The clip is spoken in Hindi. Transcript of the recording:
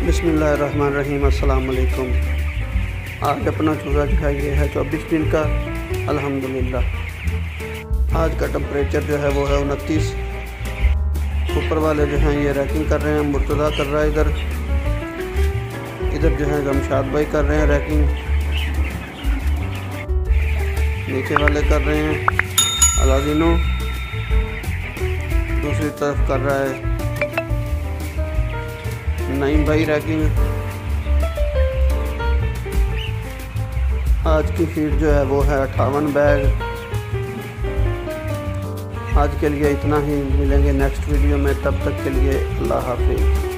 बिस्मिल्लाहिर्रहमानिर्रहीम। अस्सलाम वालेकुम। आज अपना चूज़ा जो है ये है 24 दिन का। अल्हम्दुलिल्लाह आज का टेम्परेचर जो है वो है 29। ऊपर वाले जो हैं ये रैकिंग कर रहे हैं, मुर्तज़ा कर रहा है इधर जो है गमशाद भाई कर रहे हैं रैकिंग, नीचे वाले कर रहे हैं अलादीनो, दूसरी तरफ कर रहा है नईम भाई रैकिंग। आज की फीड जो है वो है 58 बैग। आज के लिए इतना ही, मिलेंगे नेक्स्ट वीडियो में, तब तक के लिए अल्लाह हाफिज़।